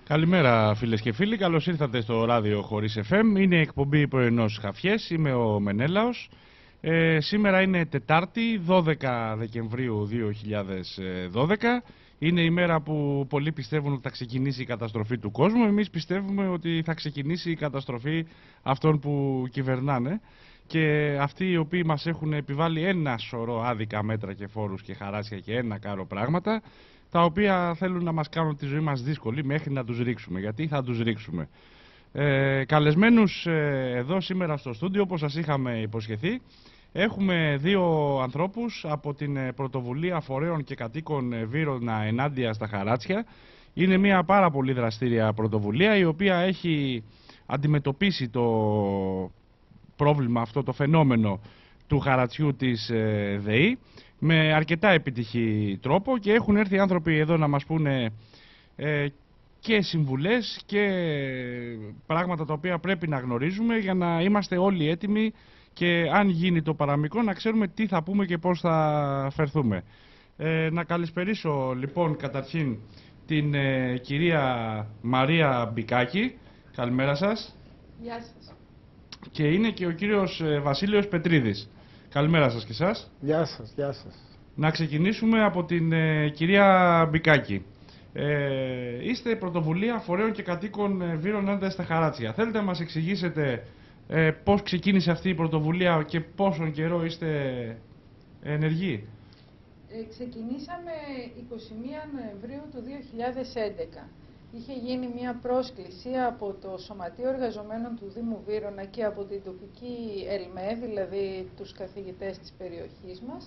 Καλημέρα φίλες και φίλοι, καλώς ήρθατε στο ράδιο χωρίς FM. Είναι η εκπομπή πρωινός Χαφιές, είμαι ο Μενέλαος. Σήμερα είναι Τετάρτη, 12 Δεκεμβρίου 2012. Είναι η μέρα που πολλοί πιστεύουν ότι θα ξεκινήσει η καταστροφή του κόσμου. Εμείς πιστεύουμε ότι θα ξεκινήσει η καταστροφή αυτών που κυβερνάνε. Και αυτοί οι οποίοι μας έχουν επιβάλει ένα σωρό άδικα μέτρα και φόρους και χαράσια και ένα κάρο πράγματα, τα οποία θέλουν να μας κάνουν τη ζωή μας δύσκολη μέχρι να τους ρίξουμε. Γιατί θα τους ρίξουμε. Καλεσμένους εδώ σήμερα στο στούντιο, όπως σας είχαμε υποσχεθεί, έχουμε δύο ανθρώπους από την Πρωτοβουλία Φορέων και Κατοίκων Βύρωνα ενάντια στα χαράτσια. Είναι μια πάρα πολύ δραστήρια πρωτοβουλία, η οποία έχει αντιμετωπίσει το πρόβλημα αυτό, το φαινόμενο του χαρατσιού της ΔΕΗ με αρκετά επιτυχή τρόπο, και έχουν έρθει άνθρωποι εδώ να μας πούνε και συμβουλές και πράγματα τα οποία πρέπει να γνωρίζουμε για να είμαστε όλοι έτοιμοι και αν γίνει το παραμικρό να ξέρουμε τι θα πούμε και πώς θα φερθούμε. Να καλησπερίσω λοιπόν καταρχήν την κυρία Μαρία Μπικάκη. Καλημέρα σας. Γεια σας. Και είναι και ο κύριος Βασίλειος Πετρίδης. Καλημέρα σας και εσάς. Γεια σας, γεια σας. Να ξεκινήσουμε από την κυρία Μπικάκη. Είστε Πρωτοβουλία Φορέων και Κατοίκων Βύρων ενάντια στα χαράτσια. Θέλετε να μας εξηγήσετε πώς ξεκίνησε αυτή η πρωτοβουλία και πόσον καιρό είστε ενεργοί? Ξεκινήσαμε 21 Νοεμβρίου του 2011. Είχε γίνει μια πρόσκληση από το Σωματείο Εργαζομένων του Δήμου Βύρωνα και από την τοπική ΕΛΜΕ, δηλαδή τους καθηγητές της περιοχής μας,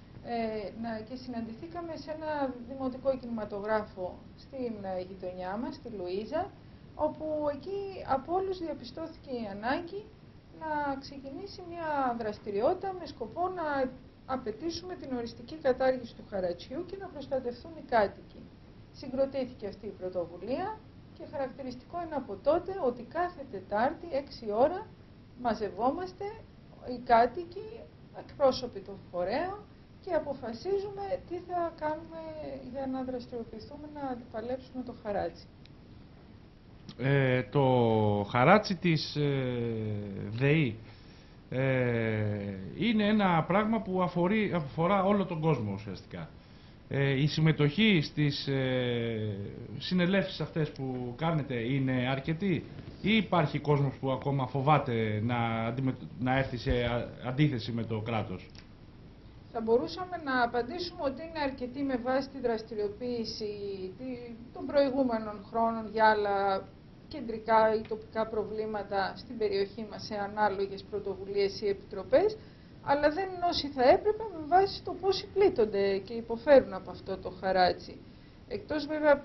και συναντηθήκαμε σε ένα δημοτικό κινηματογράφο στην γειτονιά μας, στη Λουίζα, όπου εκεί από όλους διαπιστώθηκε η ανάγκη να ξεκινήσει μια δραστηριότητα με σκοπό να απαιτήσουμε την οριστική κατάργηση του χαρατσιού και να προστατευτούν οι κάτοικοι. Συγκροτήθηκε αυτή η πρωτοβουλία και χαρακτηριστικό είναι από τότε ότι κάθε Τετάρτη 6 ώρα μαζευόμαστε οι κάτοικοι, εκπρόσωποι των φορέων, και αποφασίζουμε τι θα κάνουμε για να δραστηριοποιηθούμε να αντιπαλέψουμε το χαράτσι. Το χαράτσι της ΔΕΗ είναι ένα πράγμα που αφορά όλο τον κόσμο ουσιαστικά. Η συμμετοχή στις συνελεύσεις αυτές που κάνετε είναι αρκετή ή υπάρχει κόσμος που ακόμα φοβάται να έρθει σε αντίθεση με το κράτος? Θα μπορούσαμε να απαντήσουμε ότι είναι αρκετή με βάση τη δραστηριοποίηση των προηγούμενων χρόνων για άλλα κεντρικά ή τοπικά προβλήματα στην περιοχή μας σε ανάλογες πρωτοβουλίες ή επιτροπές, αλλά δεν είναι όσοι θα έπρεπε με βάση το πόσοι πλήττονται και υποφέρουν από αυτό το χαράτσι. Εκτός βέβαια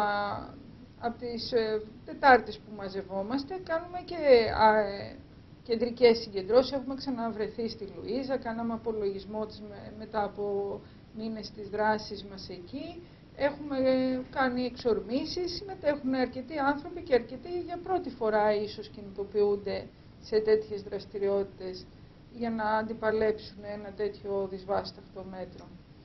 από τις Τετάρτες που μαζευόμαστε, κάνουμε και κεντρικές συγκεντρώσεις. Έχουμε ξαναβρεθεί στη Λουίζα, κάναμε απολογισμό της μετά από μήνες της δράσης μας εκεί. Έχουμε κάνει εξορμήσεις, συμμετέχουν αρκετοί άνθρωποι και αρκετοί για πρώτη φορά ίσως κινητοποιούνται σε τέτοιες δραστηριότητες για να αντιπαλέψουν ένα τέτοιο δυσβάσταχτο μέτρο.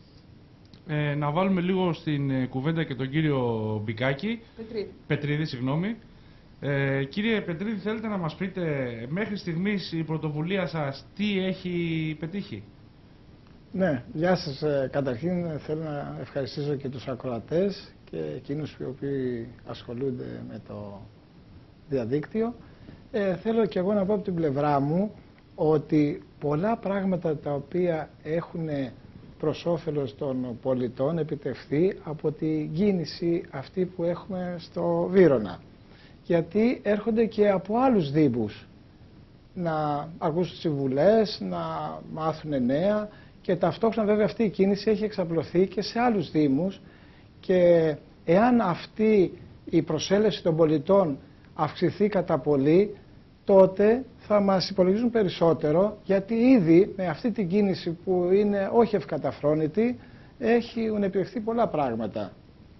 Να βάλουμε λίγο στην κουβέντα και τον κύριο Μπικάκη. Πετρίδη, συγγνώμη. Κύριε Πετρίδη, θέλετε να μας πείτε μέχρι στιγμής η πρωτοβουλία σας τι έχει πετύχει? Ναι, γεια σας. Καταρχήν θέλω να ευχαριστήσω και τους ακροατές και εκείνους οι οποίοι ασχολούνται με το διαδίκτυο. Θέλω και εγώ να πω από την πλευρά μου ότι πολλά πράγματα τα οποία έχουν προς όφελος των πολιτών επιτευχθεί από την κίνηση αυτή που έχουμε στο Βύρωνα. Γιατί έρχονται και από άλλους δήμους να ακούσουν συμβουλές, να μάθουν νέα, και ταυτόχρονα βέβαια αυτή η κίνηση έχει εξαπλωθεί και σε άλλους δήμους, και εάν αυτή η προσέλευση των πολιτών αυξηθεί κατά πολύ, τότε θα μας υπολογίζουν περισσότερο, γιατί ήδη με αυτή την κίνηση που είναι όχι ευκαταφρόνητη έχουν επιτευχθεί πολλά πράγματα.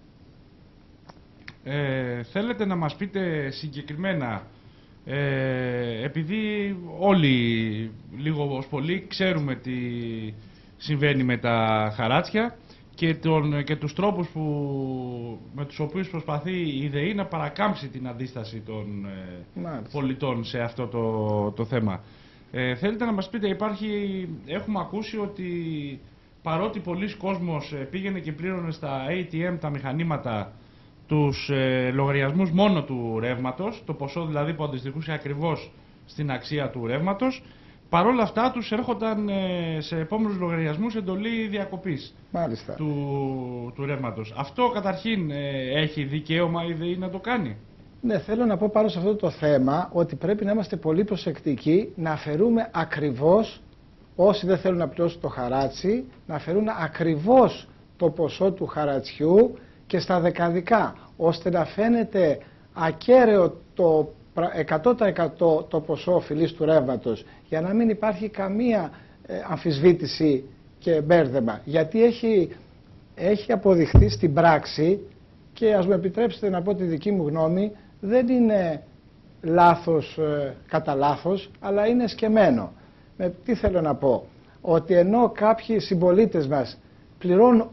Θέλετε να μας πείτε συγκεκριμένα, επειδή όλοι λίγο ως πολύ ξέρουμε τι συμβαίνει με τα χαράτσια, και τους τρόπους με τους οποίους προσπαθεί η ΔΕΗ να παρακάμψει την αντίσταση των πολιτών σε αυτό το θέμα. Θέλετε να μας πείτε, έχουμε ακούσει ότι παρότι πολλοί κόσμος πήγαινε και πλήρωνε στα ATM, τα μηχανήματα, τους λογαριασμούς μόνο του ρεύματος, το ποσό δηλαδή που αντιστοιχούσε ακριβώς στην αξία του ρεύματος, παρόλα αυτά τους έρχονταν σε επόμενους λογαριασμούς εντολή διακοπής του ρεύματος. Αυτό καταρχήν έχει δικαίωμα η ΔΕΗ να το κάνει? Ναι, θέλω να πω πάνω σε αυτό το θέμα ότι πρέπει να είμαστε πολύ προσεκτικοί να αφαιρούμε ακριβώς, όσοι δεν θέλουν να πληρώσουν το χαράτσι, να αφαιρούν ακριβώς το ποσό του χαρατσιού και στα δεκαδικά, ώστε να φαίνεται ακέραιο το 100% το ποσό οφειλής του ρεύματος, για να μην υπάρχει καμία αμφισβήτηση και μπέρδεμα. Γιατί έχει αποδειχθεί στην πράξη, και ας μου επιτρέψετε να πω τη δική μου γνώμη, δεν είναι λάθος κατά λάθος, αλλά είναι σκεμμένο. Τι θέλω να πω? Ότι ενώ κάποιοι συμπολίτες μας πληρώνουν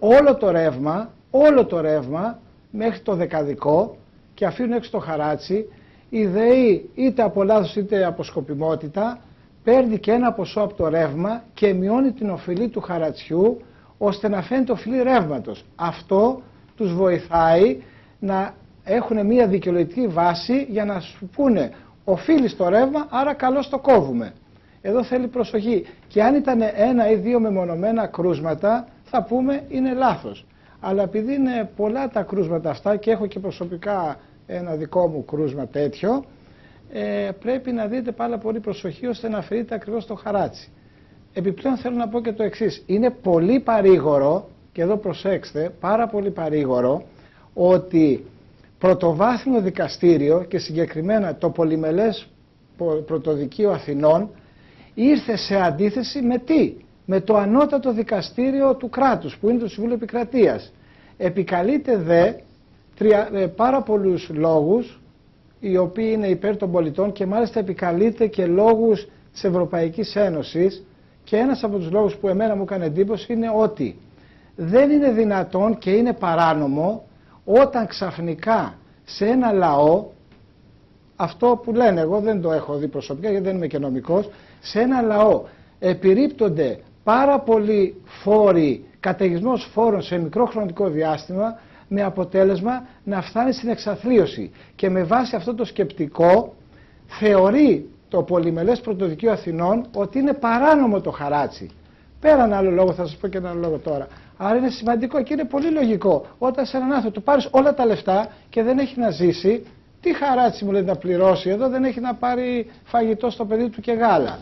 όλο το ρεύμα μέχρι το δεκαδικό και αφήνουν έξω το χαράτσι, η ΔΕΗ είτε από λάθος είτε από σκοπιμότητα παίρνει και ένα ποσό από το ρεύμα και μειώνει την οφειλή του χαρατσιού, ώστε να φαίνεται οφειλή ρεύματος. Αυτό τους βοηθάει να έχουν μια δικαιολογητική βάση για να σου πούνε οφείλει το ρεύμα, άρα καλώς το κόβουμε. Εδώ θέλει προσοχή. Και αν ήταν ένα ή δύο μεμονωμένα κρούσματα, θα πούμε είναι λάθος. Αλλά επειδή είναι πολλά τα κρούσματα αυτά και έχω και προσωπικά ένα δικό μου κρούσμα τέτοιο, πρέπει να δείτε πάρα πολύ προσοχή ώστε να αφαιρείτε ακριβώς το χαράτσι. Επιπλέον θέλω να πω και το εξής. Είναι πολύ παρήγορο, και εδώ προσέξτε, πάρα πολύ παρήγορο, ότι πρωτοβάθμιο δικαστήριο και συγκεκριμένα το Πολυμελές Πρωτοδικείο Αθηνών ήρθε σε αντίθεση με τι? Με το ανώτατο δικαστήριο του κράτους, που είναι το Συμβούλιο Επικρατείας. Επικαλείται δε πάρα πολλούς λόγους, οι οποίοι είναι υπέρ των πολιτών, και μάλιστα επικαλείται και λόγους της Ευρωπαϊκής Ένωσης, και ένας από τους λόγους που εμένα μου έκανε εντύπωση είναι ότι δεν είναι δυνατόν και είναι παράνομο όταν ξαφνικά σε ένα λαό, αυτό που λένε, εγώ δεν το έχω δει προσωπικά γιατί δεν είμαι και νομικός, σε ένα λαό επιρρύπτονται πάρα πολλοί φόροι, καταιγισμός φόρων σε μικρό χρονικό διάστημα, με αποτέλεσμα να φτάνει στην εξαθλίωση. Και με βάση αυτό το σκεπτικό θεωρεί το Πολυμελές Πρωτοδικείο Αθηνών ότι είναι παράνομο το χαράτσι. Πέραν άλλο λόγο, θα σας πω και ένα άλλο λόγο τώρα. Άρα είναι σημαντικό και είναι πολύ λογικό. Όταν σε έναν άνθρωπο του πάρεις όλα τα λεφτά και δεν έχει να ζήσει, τι χαράτσι μου λέει να πληρώσει? Εδώ δεν έχει να πάρει φαγητό στο παιδί του και γάλα.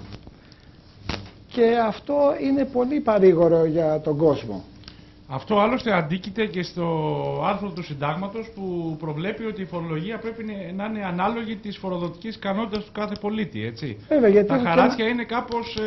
Και αυτό είναι πολύ παρήγορο για τον κόσμο. Αυτό άλλωστε αντίκειται και στο άρθρο του Συντάγματος που προβλέπει ότι η φορολογία πρέπει να είναι ανάλογη της φοροδοτικής ικανότητας του κάθε πολίτη, έτσι. Βέβαια, γιατί τα χαράτσια είναι κάπως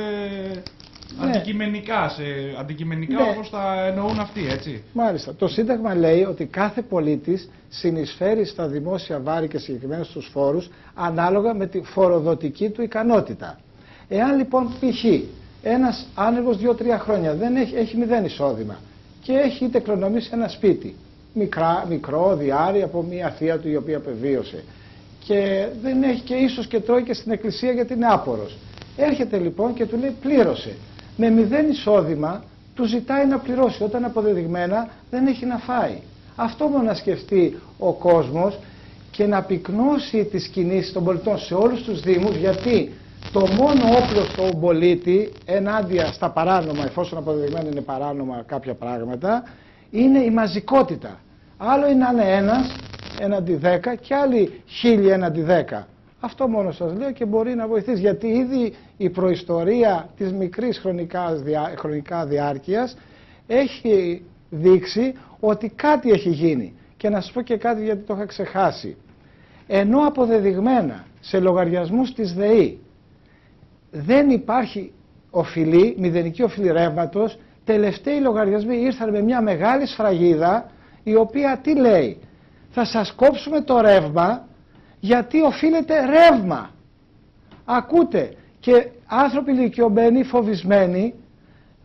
αντικειμενικά ναι, όπως τα εννοούν αυτοί, έτσι. Μάλιστα. Το Σύνταγμα λέει ότι κάθε πολίτης συνεισφέρει στα δημόσια βάρη και συγκεκριμένα στους φόρους ανάλογα με τη φοροδοτική του ικανότητα. Εάν λοιπόν π.χ. ένας άνεργος 2-3 χρόνια έχει 0 εισόδημα και έχει είτε κληρονομήσει ένα σπίτι, μικρό, διάρρη από μια θεία του η οποία απεβίωσε, και δεν έχει και ίσως και τρώει και στην εκκλησία γιατί είναι άπορος. Έρχεται λοιπόν και του λέει πλήρωσε. Με 0 εισόδημα του ζητάει να πληρώσει, όταν αποδεδειγμένα δεν έχει να φάει. Αυτό μόνο να σκεφτεί ο κόσμος και να πυκνώσει τις κινήσεις των πολιτών σε όλους τους δήμους, γιατί το μόνο όπλο στον πολίτη ενάντια στα παράνομα, εφόσον αποδεδειγμένα είναι παράνομα κάποια πράγματα, είναι η μαζικότητα. Άλλο είναι να είναι ένας έναντι 10 και άλλοι 1000 έναντι 10. Αυτό μόνο σας λέω και μπορεί να βοηθήσει, γιατί ήδη η προϊστορία της μικρής χρονικά διάρκειας έχει δείξει ότι κάτι έχει γίνει. Και να σας πω και κάτι γιατί το είχα ξεχάσει. Ενώ αποδεδειγμένα σε λογαριασμούς της ΔΕΗ δεν υπάρχει οφειλή, μηδενική οφειλή ρεύματος, τελευταίοι λογαριασμοί ήρθαν με μια μεγάλη σφραγίδα, η οποία τι λέει? Θα σας κόψουμε το ρεύμα γιατί οφείλεται ρεύμα. Ακούτε, και άνθρωποι ηλικιωμένοι, φοβισμένοι,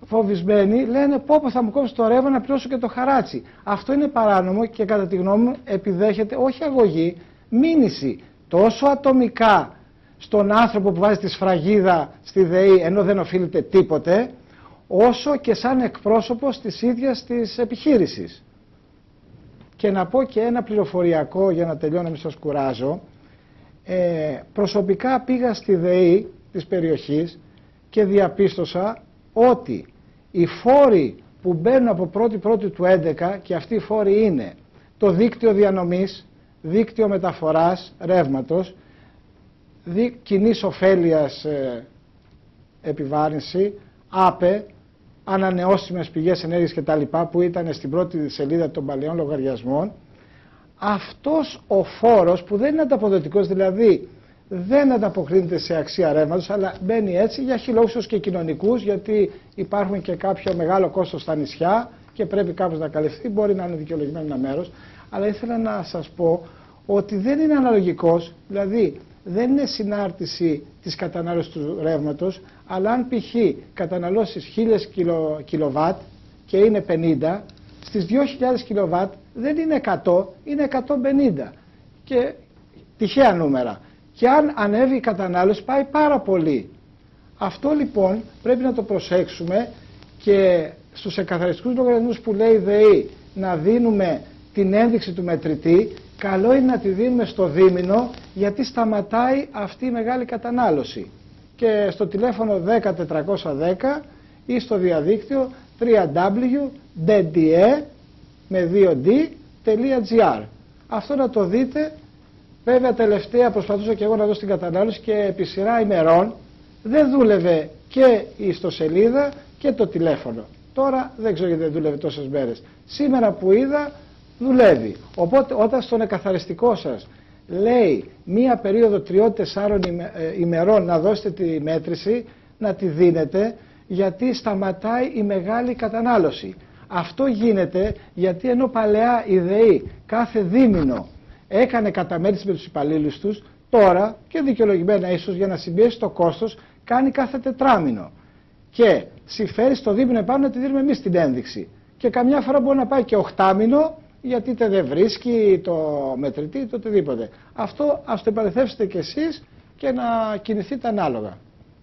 φοβισμένοι λένε πω θα μου κόψει το ρεύμα να πληρώσω και το χαράτσι. Αυτό είναι παράνομο και κατά τη γνώμη μου επιδέχεται όχι αγωγή, μήνυση τόσο ατομικά στον άνθρωπο που βάζει τη σφραγίδα στη ΔΕΗ ενώ δεν οφείλεται τίποτε, όσο και σαν εκπρόσωπος της ίδιας της επιχείρησης. Και να πω και ένα πληροφοριακό για να τελειώνω, μην σας κουράζω. Προσωπικά πήγα στη ΔΕΗ της περιοχής και διαπίστωσα ότι οι φόροι που μπαίνουν από 1η του 2011, και αυτοί οι φόροι είναι το δίκτυο διανομής, δίκτυο μεταφοράς ρεύματος, κοινής ωφέλειας επιβάρυνση, ΑΠΕ, ανανεώσιμες πηγές ενέργειας κτλ. Που ήταν στην πρώτη σελίδα των παλαιών λογαριασμών. Αυτός ο φόρος που δεν είναι ανταποδοτικός, δηλαδή δεν ανταποκρίνεται σε αξία ρεύματος, αλλά μπαίνει έτσι για λόγους και κοινωνικούς, γιατί υπάρχουν και κάποιο μεγάλο κόστος στα νησιά και πρέπει κάπως να καλυφθεί, μπορεί να είναι δικαιολογημένο ένα μέρος, αλλά ήθελα να σας πω ότι δεν είναι αναλογικός, δηλαδή δεν είναι συνάρτηση της κατανάλωσης του ρεύματος, αλλά αν π.χ. καταναλώσεις 1000 κιλοβάτ και είναι 50, στις 2000 κιλοβάτ δεν είναι 100, είναι 150 και τυχαία νούμερα. Και αν ανέβει η κατανάλωση πάει πάρα πολύ. Αυτό λοιπόν πρέπει να το προσέξουμε και στους εκαθαριστικούς λογαριασμούς που λέει η ΔΕΗ να δίνουμε την ένδειξη του μετρητή, καλό είναι να τη δίνουμε στο δίμηνο, γιατί σταματάει αυτή η μεγάλη κατανάλωση. Και στο τηλέφωνο 10410 ή στο διαδίκτυο www.dde.gr. Αυτό να το δείτε. Βέβαια τελευταία προσπαθούσα και εγώ να δω στην κατανάλωση και επί σειρά ημερών δεν δούλευε και η ιστοσελίδα και το τηλέφωνο. Τώρα δεν ξέρω γιατί δεν δούλευε τόσες μέρες. Σήμερα που είδα δουλεύει. Οπότε όταν στον εκαθαριστικό σας λέει μία περίοδο 3-4 ημερών να δώσετε τη μέτρηση, να τη δίνετε, γιατί σταματάει η μεγάλη κατανάλωση. Αυτό γίνεται γιατί ενώ παλαιά η ΔΕΗ κάθε δίμηνο έκανε καταμέτρηση με τους υπαλλήλους τους, τώρα και δικαιολογημένα ίσως για να συμπιέσει το κόστος κάνει κάθε τετράμινο. Και συμφέρει στο δίμηνο επάνω να τη δίνουμε εμείς την ένδειξη. Και καμιά φορά μπορεί να πάει και 8μηνο, γιατί είτε δεν βρίσκει το μετρητή είτε οτιδήποτε. Αυτό ας το επαληθεύσετε κι εσείς και να κινηθείτε ανάλογα.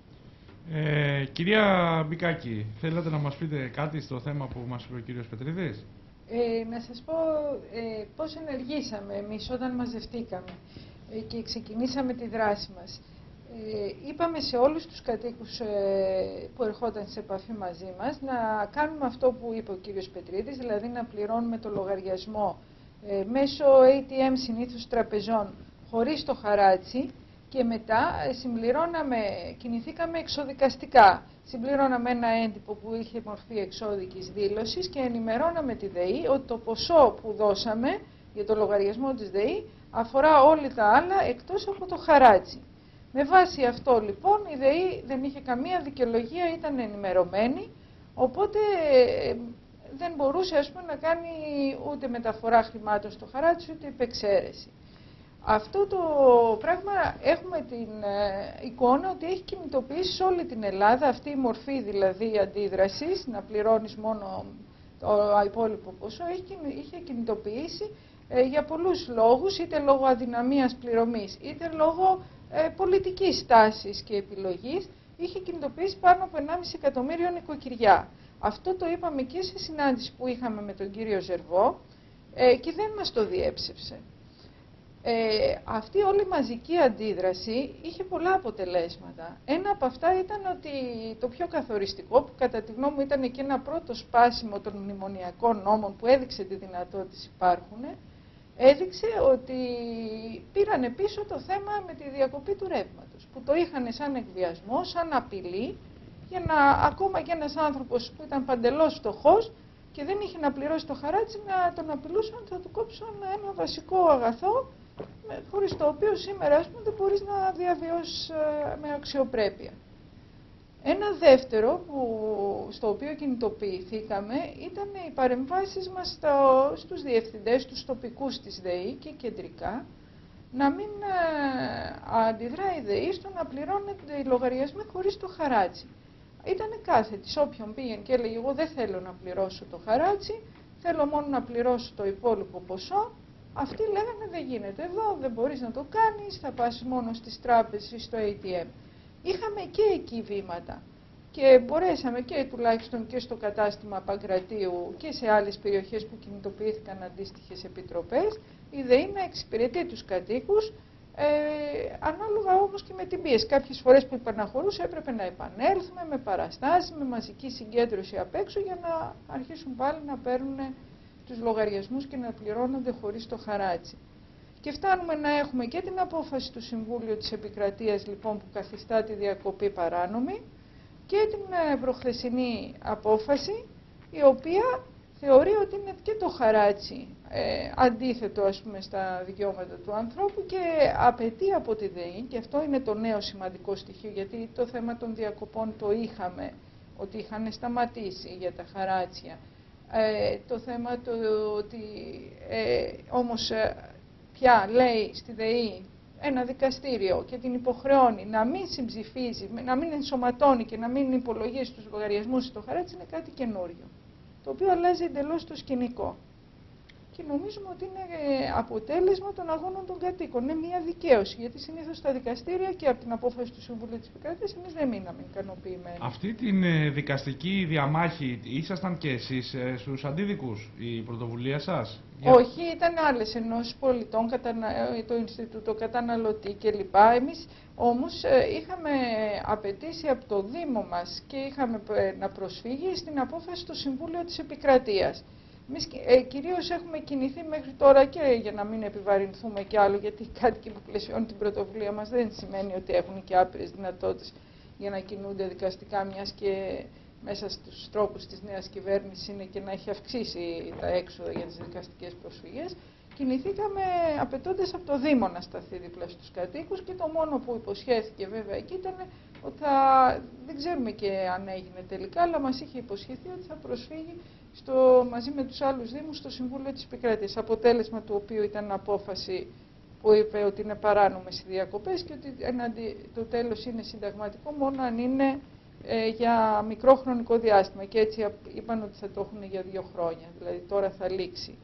Κυρία Μπικάκη, θέλετε να μας πείτε κάτι στο θέμα που μας είπε ο κύριος Πετρίδης? Να σας πω πώς ενεργήσαμε εμείς όταν μαζευτήκαμε και ξεκινήσαμε τη δράση μας. Είπαμε σε όλους τους κατοίκους που ερχόταν σε επαφή μαζί μας να κάνουμε αυτό που είπε ο κύριος Πετρίδης, δηλαδή να πληρώνουμε το λογαριασμό μέσω ATM συνήθως τραπεζών χωρίς το χαράτσι, και μετά κινηθήκαμε εξοδικαστικά. Συμπληρώναμε ένα έντυπο που είχε μορφή εξώδικης δήλωσης και ενημερώναμε τη ΔΕΗ ότι το ποσό που δώσαμε για το λογαριασμό της ΔΕΗ αφορά όλα τα άλλα εκτός από το χαράτσι. Με βάση αυτό λοιπόν η ΔΕΗ δεν είχε καμία δικαιολογία, ήταν ενημερωμένη, οπότε δεν μπορούσε να κάνει ούτε μεταφορά χρημάτων στο χαράτσι ούτε υπεξαίρεση. Αυτό το πράγμα έχουμε την εικόνα ότι έχει κινητοποιήσει σε όλη την Ελλάδα, αυτή η μορφή δηλαδή αντίδρασης, να πληρώνεις μόνο το υπόλοιπο ποσό, είχε κινητοποιήσει για πολλούς λόγους, είτε λόγω αδυναμίας πληρωμής, είτε λόγω πολιτικής τάσης και επιλογής, είχε κινητοποιήσει πάνω από 1,5 εκατομμύριο νοικοκυριά. Αυτό το είπαμε και σε συνάντηση που είχαμε με τον κύριο Ζερβό και δεν μας το διέψευσε. Αυτή όλη η μαζική αντίδραση είχε πολλά αποτελέσματα. Ένα από αυτά ήταν ότι το πιο καθοριστικό, που κατά τη γνώμη μου ήταν και ένα πρώτο σπάσιμο των μνημονιακών νόμων που έδειξε τι δυνατότητες υπάρχουν, έδειξε ότι πήρανε πίσω το θέμα με τη διακοπή του ρεύματος, που το είχαν σαν εκβιασμό, σαν απειλή, για να ακόμα και ένας άνθρωπος που ήταν παντελώς φτωχός και δεν είχε να πληρώσει το χαράτσι, να τον απειλούσαν ότι θα του κόψουν ένα βασικό αγαθό, χωρίς το οποίο σήμερα δεν μπορείς να διαβιώσεις με αξιοπρέπεια. Ένα δεύτερο στο οποίο κινητοποιηθήκαμε ήταν οι παρεμβάσεις μας στους διευθυντές, τους τοπικούς της ΔΕΗ και κεντρικά, να μην αντιδράει η ΔΕΗ στο να πληρώνεται οι λογαριασμοί χωρίς το χαράτσι. Ήταν κάθετη. Σε όποιον πήγαινε και έλεγε εγώ δεν θέλω να πληρώσω το χαράτσι, θέλω μόνο να πληρώσω το υπόλοιπο ποσό, αυτοί λέγανε δεν γίνεται εδώ, δεν μπορείς να το κάνεις, θα πας μόνο στις τράπεζες ή στο ATM. Είχαμε και εκεί βήματα και μπορέσαμε και τουλάχιστον και στο κατάστημα Παγκρατίου και σε άλλες περιοχές που κινητοποιήθηκαν αντίστοιχες επιτροπές, η ΔΕΗ να εξυπηρετεί τους κατοίκους, ανάλογα όμως και με την πίεση. Κάποιες φορές που υπαναχωρούσε έπρεπε να επανέλθουμε με παραστάσεις, με μαζική συγκέντρωση απ' έξω για να αρχίσουν πάλι να παίρνουν τους λογαριασμούς και να πληρώνονται χωρίς το χαράτσι. Και φτάνουμε να έχουμε και την απόφαση του Συμβούλιο της Επικρατείας λοιπόν που καθιστά τη διακοπή παράνομη και την προχθεσινή απόφαση η οποία θεωρεί ότι είναι και το χαράτσι αντίθετο ας πούμε στα δικαιώματα του ανθρώπου και απαιτεί από τη ΔΕΗ, και αυτό είναι το νέο σημαντικό στοιχείο, γιατί το θέμα των διακοπών το είχαμε, ότι είχαν σταματήσει για τα χαράτσια. Το θέμα το ότι όμως πια λέει στη ΔΕΗ ένα δικαστήριο και την υποχρεώνει να μην συμψηφίζει, να μην ενσωματώνει και να μην υπολογίζει τους λογαριασμούς στο χαράτσι είναι κάτι καινούριο, το οποίο αλλάζει εντελώς το σκηνικό. Και νομίζουμε ότι είναι αποτέλεσμα των αγώνων των κατοίκων. Είναι μια δικαίωση, γιατί συνήθως στα δικαστήρια και από την απόφαση του Συμβουλίου της Επικράτειας εμείς δεν μείναμε ικανοποιημένοι. Αυτή την δικαστική διαμάχη ήσασταν και εσείς στους αντίδικους, η πρωτοβουλία σας? Όχι, ήταν άλλες ενώσεις πολιτών, το Ινστιτούτο Καταναλωτή κλπ. Εμείς όμως είχαμε απαιτήσει από το Δήμο μας και είχαμε να προσφύγει στην απόφαση του Συμβουλίου της Επικρατείας. Εμείς κυρίως έχουμε κινηθεί μέχρι τώρα και για να μην επιβαρυνθούμε κι άλλο, γιατί οι κάτοικοι που πλαισιώνουν την πρωτοβουλία μας δεν σημαίνει ότι έχουν και άπειρες δυνατότητες για να κινούνται δικαστικά, μιας και μέσα στους τρόπους της νέας κυβέρνησης είναι και να έχει αυξήσει τα έξοδα για τις δικαστικές προσφυγές. Κινηθήκαμε απαιτώντας από το Δήμο να σταθεί δίπλα στους κατοίκους και το μόνο που υποσχέθηκε βέβαια εκεί ήταν ότι δεν ξέρουμε και αν έγινε τελικά, αλλά μας είχε υποσχεθεί ότι θα προσφύγει μαζί με τους άλλους Δήμους στο Συμβούλιο της Επικράτειας, αποτέλεσμα του οποίου ήταν απόφαση που είπε ότι είναι παράνομες οι διακοπές και ότι το τέλος είναι συνταγματικό μόνο αν είναι για μικρό χρονικό διάστημα, και έτσι είπαν ότι θα το έχουν για 2 χρόνια, δηλαδή τώρα θα λήξει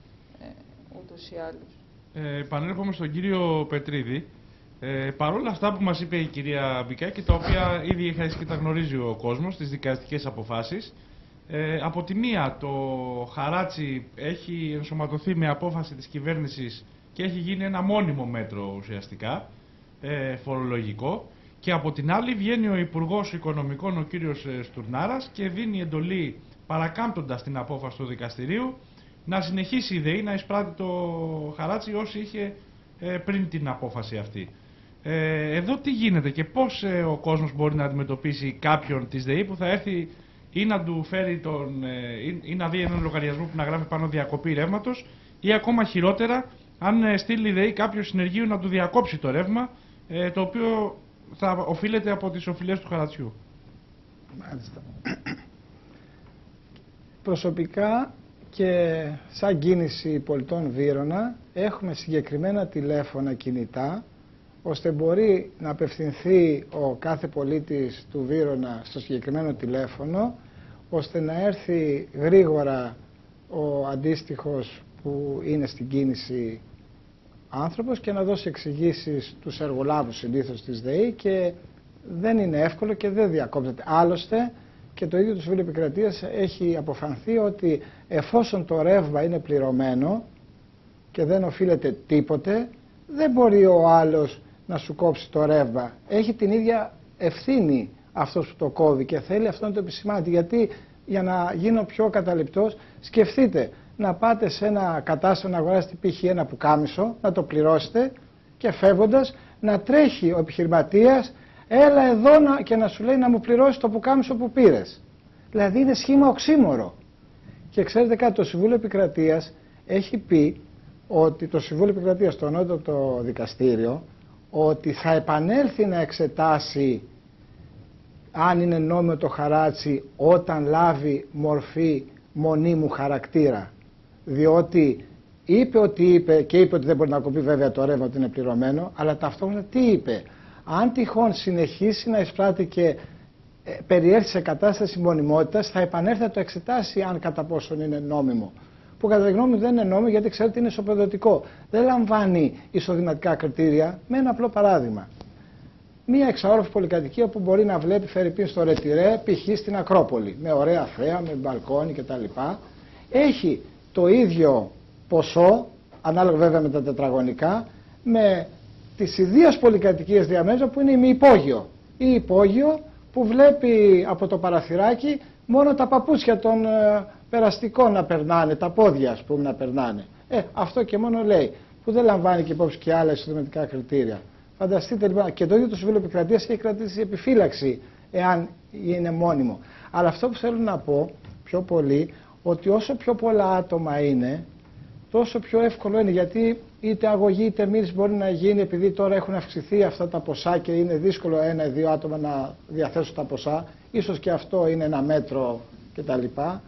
ούτως ή άλλως. Επανέρχομαι στον κύριο Πετρίδη. Παρόλα αυτά που μας είπε η κυρία Μπικάκη, τα οποία ήδη έχει και τα γνωρίζει ο κόσμος, τις δικαστικές αποφάσεις, από τη μία το χαράτσι έχει ενσωματωθεί με απόφαση της κυβέρνησης και έχει γίνει ένα μόνιμο μέτρο ουσιαστικά, φορολογικό, και από την άλλη βγαίνει ο Υπουργός Οικονομικών, ο κύριος Στουρνάρας, και δίνει εντολή, παρακάμπτοντας την απόφαση του δικαστηρίου, να συνεχίσει η ΔΕΗ να εισπράττει το χαράτσι όσοι είχε πριν την απόφαση αυτή. Εδώ τι γίνεται και πώς ο κόσμος μπορεί να αντιμετωπίσει κάποιον της ΔΕΗ που θα έρθει ή να του φέρει ή να δει έναν λογαριασμό που να γράφει πάνω διακοπή ρεύματος, ή ακόμα χειρότερα αν στείλει η ΔΕΗ κάποιο συνεργείο να του διακόψει το ρεύμα, το οποίο θα οφείλεται από τις οφειλές του χαρατσιού. Μάλιστα. Προσωπικά και σαν κίνηση πολιτών Βύρωνα έχουμε συγκεκριμένα τηλέφωνα κινητά, ώστε μπορεί να απευθυνθεί ο κάθε πολίτης του Βύρωνα στο συγκεκριμένο τηλέφωνο, ώστε να έρθει γρήγορα ο αντίστοιχος που είναι στην κίνηση άνθρωπος και να δώσει εξηγήσεις στους εργολάβους συνήθως της ΔΕΗ, και δεν είναι εύκολο και δεν διακόπτεται. Άλλωστε και το ίδιο το Συμβούλιο Επικρατείας έχει αποφανθεί ότι εφόσον το ρεύμα είναι πληρωμένο και δεν οφείλεται τίποτε, δεν μπορεί ο άλλος να σου κόψει το ρεύμα. Έχει την ίδια ευθύνη αυτός που το κόβει και θέλει αυτό να το επισημάνει. Γιατί, για να γίνω πιο καταληπτός, σκεφτείτε να πάτε σε ένα κατάστημα να αγοράσετε π.χ. ένα πουκάμισο, να το πληρώσετε και φεύγοντας να τρέχει ο επιχειρηματίας, έλα εδώ και να σου λέει να μου πληρώσει το πουκάμισο που πήρες. Δηλαδή είναι σχήμα οξύμορο. Και ξέρετε κάτι, το Συμβούλιο Επικρατείας έχει πει ότι το Συμβούλιο Επικρατείας, το Ανώτατο Δικαστήριο, ότι θα επανέλθει να εξετάσει αν είναι νόμιμο το χαράτσι όταν λάβει μορφή μονίμου χαρακτήρα. Διότι είπε ότι είπε, και είπε ότι δεν μπορεί να κοπεί βέβαια το ρεύμα ότι είναι πληρωμένο, αλλά ταυτόχρονα τι είπε? Αν τυχόν συνεχίσει να εισπράττει και περιέρχεται σε κατάσταση μονιμότητας, θα επανέλθει να το εξετάσει αν κατά πόσον είναι νόμιμο. Που κατά τη γνώμη μου δεν είναι νόμιμο, γιατί ξέρετε ότι είναι ισοπεδωτικό. Δεν λαμβάνει εισοδηματικά κριτήρια. Με ένα απλό παράδειγμα. Μία εξαόροφη πολυκατοικία που μπορεί να βλέπει φερειπίν στο Ρετυρέ, π.χ. στην Ακρόπολη, με ωραία θέα, με μπαλκόνι κτλ. Έχει το ίδιο ποσό, ανάλογα βέβαια με τα τετραγωνικά, με τις ιδίας πολυκατοικίες διαμέρισμα που είναι ημιυπόγειο. Ή υπόγειο που βλέπει από το παραθυράκι μόνο τα παπούτσια των περαστικών να περνάνε, τα πόδια ας πούμε να περνάνε. Αυτό και μόνο λέει, που δεν λαμβάνει και υπόψη και άλλα εισοδηματικά κριτήρια. Φανταστείτε λοιπόν, και το ίδιο το Συμβούλιο Επικρατείας έχει κρατήσει επιφύλαξη εάν είναι μόνιμο. Αλλά αυτό που θέλω να πω πιο πολύ, ότι όσο πιο πολλά άτομα είναι, τόσο πιο εύκολο είναι, γιατί είτε αγωγή είτε μήνυση μπορεί να γίνει, επειδή τώρα έχουν αυξηθεί αυτά τα ποσά και είναι δύσκολο 1-2 άτομα να διαθέσουν τα ποσά, ίσως και αυτό είναι ένα μέτρο κτλ.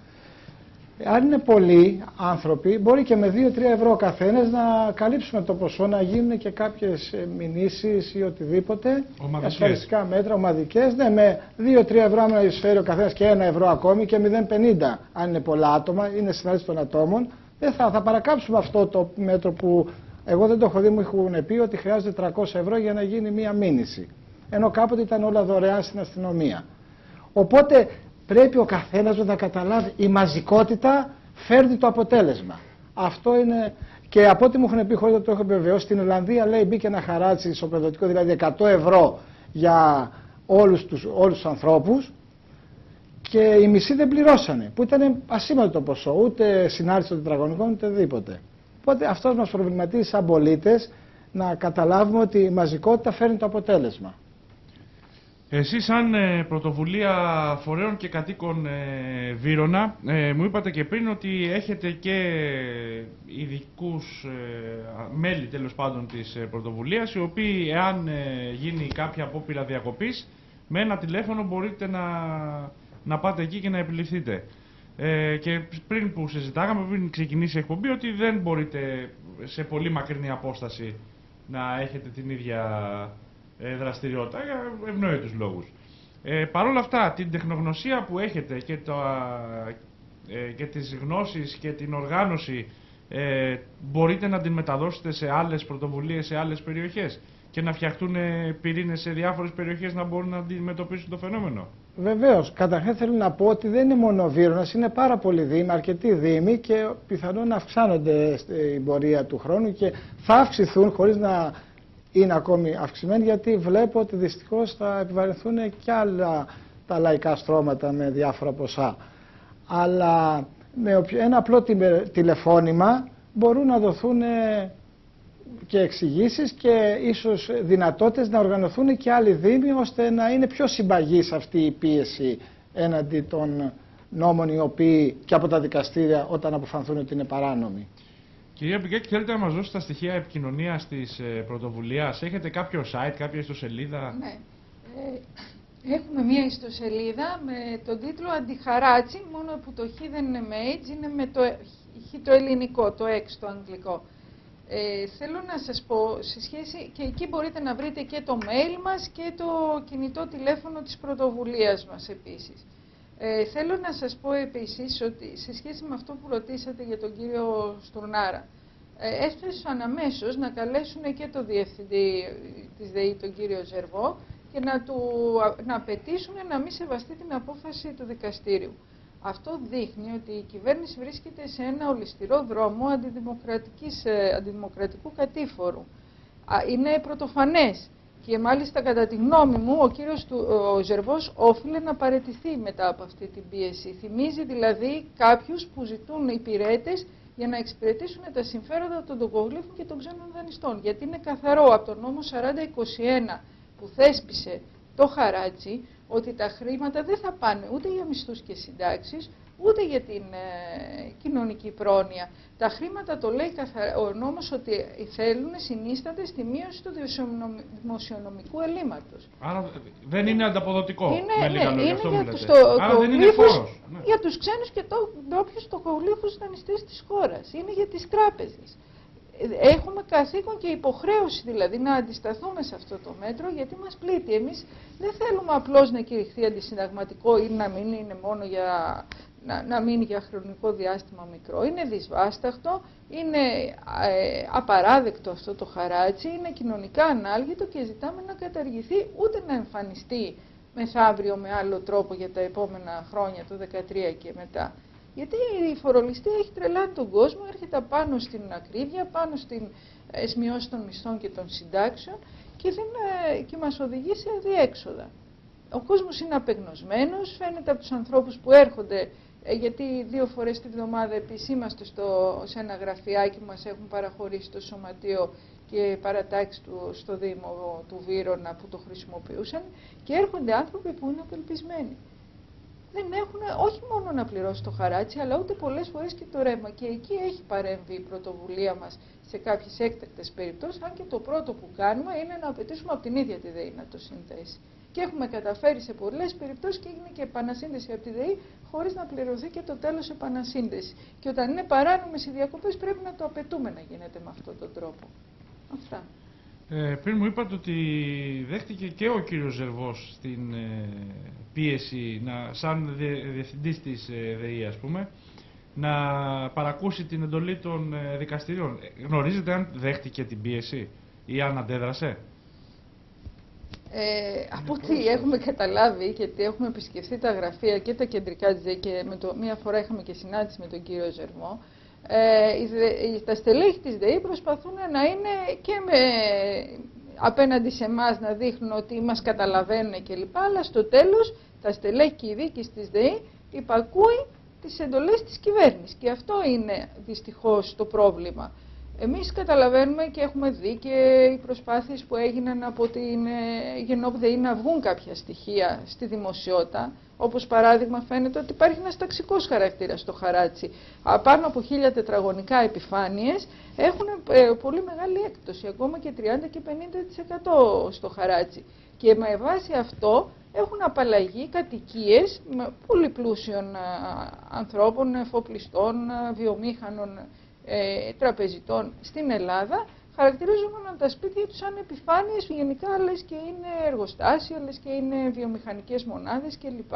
Αν είναι πολλοί άνθρωποι, μπορεί και με 2-3 ευρώ ο καθένας να καλύψουμε το ποσό, να γίνουν και κάποιες μηνύσεις ή οτιδήποτε, ασφαλιστικά μέτρα, ομαδικές. Ναι, με 2-3 ευρώ να εισφέρει ο καθένας και 1 ευρώ ακόμη και 0,50 αν είναι πολλά άτομα, είναι συνάντηση των ατόμων, δεν θα παρακάψουμε αυτό το μέτρο που εγώ δεν το έχω δει, μου έχουν πει ότι χρειάζεται 300 ευρώ για να γίνει μία μήνυση. Ενώ κάποτε ήταν όλα δωρεάν στην αστυνομία. Οπότε πρέπει ο καθένας να καταλάβει, η μαζικότητα φέρνει το αποτέλεσμα. Αυτό είναι, και από ό,τι μου έχουν πει, χωρίς να το έχω επιβεβαιώσει, στην Ολλανδία λέει μπήκε ένα χαράτσι ισοπεδωτικό, δηλαδή 100 ευρώ για όλους τους ανθρώπους, και οι μισοί δεν πληρώσανε, που ήταν ασήμαντο το ποσό, ούτε συνάρτηση των τετραγωνικών, ούτε οτιδήποτε. Οπότε αυτό μας προβληματίζει σαν πολίτες, να καταλάβουμε ότι η μαζικότητα φέρνει το αποτέλεσμα. Εσείς σαν πρωτοβουλία φορέων και κατοίκων Βύρωνα, μου είπατε και πριν ότι έχετε και ειδικούς μέλη τέλος πάντων της πρωτοβουλίας, οι οποίοι εάν γίνει κάποια απόπειρα διακοπής, με ένα τηλέφωνο μπορείτε να πάτε εκεί και να επιληφθείτε. Και πριν που συζητάγαμε, πριν ξεκινήσει η εκπομπή, ότι δεν μπορείτε σε πολύ μακρινή απόσταση να έχετε την ίδια δραστηριότητα για ευνόητους λόγους. Παρ' όλα αυτά, την τεχνογνωσία που έχετε και τις γνώσεις και την οργάνωση, μπορείτε να την μεταδώσετε σε άλλες πρωτοβουλίες, σε άλλες περιοχές και να φτιαχτούν πυρήνες σε διάφορες περιοχές να μπορούν να αντιμετωπίσουν το φαινόμενο. Βεβαίως. Καταρχήν θέλω να πω ότι δεν είναι μόνο ο Βύρωνας, είναι πάρα πολλοί δήμοι, αρκετοί δήμοι, και πιθανόν να αυξάνονται στην πορεία του χρόνου και θα αυξηθούν χωρίς να είναι ακόμη αυξημένοι, γιατί βλέπω ότι δυστυχώς θα επιβαρυνθούν και άλλα τα λαϊκά στρώματα με διάφορα ποσά. Αλλά με ένα απλό τηλεφώνημα μπορούν να δοθούν και εξηγήσεις και ίσως δυνατότητες να οργανωθούν και άλλοι δήμοι, ώστε να είναι πιο συμπαγής αυτή η πίεση έναντι των νόμων, οι οποίοι και από τα δικαστήρια όταν αποφανθούν ότι είναι παράνομοι. Κυρία Μπικάκη, θέλετε να μας δώσετε τα στοιχεία επικοινωνίας της πρωτοβουλίας? Έχετε κάποιο site, κάποια ιστοσελίδα? Ναι. Έχουμε μία ιστοσελίδα με τον τίτλο Αντιχαράτσι, μόνο που το χ δεν είναι με H, είναι με το ελληνικό, το X το αγγλικό. Θέλω να σας πω, σε σχέση, και εκεί μπορείτε να βρείτε και το mail μας και το κινητό τηλέφωνο της πρωτοβουλίας μας επίσης. Θέλω να σας πω επίσης ότι σε σχέση με αυτό που ρωτήσατε για τον κύριο Στουρνάρα, έφτασαν αμέσως να καλέσουν και το διευθυντή της ΔΕΗ, τον κύριο Ζερβό, και να απαιτήσουν να μην σεβαστεί την απόφαση του δικαστήριου. Αυτό δείχνει ότι η κυβέρνηση βρίσκεται σε ένα ολισθηρό δρόμο αντιδημοκρατικού κατήφορου. Είναι πρωτοφανές. Και μάλιστα κατά τη γνώμη μου ο κύριος Ζερβός όφιλε να παραιτηθεί μετά από αυτή την πίεση. Θυμίζει δηλαδή κάποιους που ζητούν υπηρέτες για να εξυπηρετήσουν τα συμφέροντα των τοκογλύφων και των ξένων δανειστών. Γιατί είναι καθαρό από τον νόμο 4021 που θέσπισε το χαράτσι ότι τα χρήματα δεν θα πάνε ούτε για μισθούς και συντάξεις, ούτε για την κοινωνική πρόνοια. Τα χρήματα, το λέει ο νόμος, ότι συνίστανται στη μείωση του δημοσιονομικού ελλείμματος. Άρα δεν είναι ανταποδοτικό. Είναι για τους ξένους και ντόπιους τοκογλύφους δανειστές της χώρας. Είναι για τις τράπεζες. έχουμε καθήκον και υποχρέωση δηλαδή να αντισταθούμε σε αυτό το μέτρο, γιατί μας πλήττει. Εμείς δεν θέλουμε απλώς να κηρυχθεί αντισυνταγματικό ή να μην είναι μόνο να μείνει για χρονικό διάστημα μικρό. Είναι δυσβάσταχτο, είναι απαράδεκτο αυτό το χαράτσι, είναι κοινωνικά ανάλγητο και ζητάμε να καταργηθεί, ούτε να εμφανιστεί μεθαύριο με άλλο τρόπο για τα επόμενα χρόνια, το 2013 και μετά. Γιατί η φορολιστία έχει τρελάνει τον κόσμο, έρχεται πάνω στην ακρίβεια, πάνω στην μειώση των μισθών και των συντάξεων και μας οδηγεί σε αδιέξοδα. Ο κόσμος είναι απεγνωσμένος, φαίνεται από τους ανθρώπους που έρχονται, γιατί 2 φορές τη βδομάδα επισήμαστε σε ένα γραφιάκι που μας έχουν παραχωρήσει το Σωματείο και παρατάξει στο Δήμο του Βύρωνα που το χρησιμοποιούσαν, και έρχονται άνθρωποι που είναι απελπισμένοι. Δεν έχουν όχι μόνο να πληρώσει το χαράτσι, αλλά ούτε πολλές φορές και το ρεύμα. Και εκεί έχει παρέμβει η πρωτοβουλία μας σε κάποιες έκτακτες περιπτώσεις, αν και το πρώτο που κάνουμε είναι να απαιτήσουμε από την ίδια τη ΔΕΗ να το συνδέσει. Και έχουμε καταφέρει σε πολλές περιπτώσεις και έγινε και επανασύνδεση από τη ΔΕΗ χωρίς να πληρωθεί και το τέλος επανασύνδεση. Και όταν είναι παράνομες οι διακοπές πρέπει να το απαιτούμε να γίνεται με αυτόν τον τρόπο. Αυτά. Πριν μου είπατε ότι δέχτηκε και ο κύριος Ζερβός στην πίεση, σαν διευθυντής της ΔΕΗ, ας πούμε, να παρακούσει την εντολή των δικαστηριών. Γνωρίζετε αν δέχτηκε την πίεση ή αν αντέδρασε? Από ό,τι έχουμε καταλάβει, γιατί έχουμε επισκεφθεί τα γραφεία και τα κεντρικά της ΔΕΗ και μία φορά είχαμε και συνάντηση με τον κύριο Ζερβό, τα στελέχη της ΔΕΗ προσπαθούν να είναι και απέναντι σε εμάς να δείχνουν ότι μας καταλαβαίνουν κλπ. Αλλά στο τέλος τα στελέχη και η διοίκηση της ΔΕΗ υπακούει τις εντολές της κυβέρνησης. Και αυτό είναι δυστυχώς το πρόβλημα. Εμείς καταλαβαίνουμε και έχουμε δει και οι προσπάθειες που έγιναν από την Γενόπ ΔΕΗ να βγουν κάποια στοιχεία στη δημοσιότητα. Όπως παράδειγμα φαίνεται ότι υπάρχει ένας ταξικός χαρακτήρας στο χαράτσι. Πάνω από 1000 τετραγωνικά επιφάνειες έχουν πολύ μεγάλη έκπτωση, ακόμα και 30 και 50% στο χαράτσι. Και με βάση αυτό έχουν απαλλαγεί κατοικίες πολύ πλούσιων ανθρώπων, εφοπλιστών, βιομήχανων, τραπεζιτών στην Ελλάδα. Χαρακτηρίζουν τα σπίτια τους σαν επιφάνειες, γενικά λες και είναι εργοστάσια, λες και είναι βιομηχανικές μονάδες κλπ.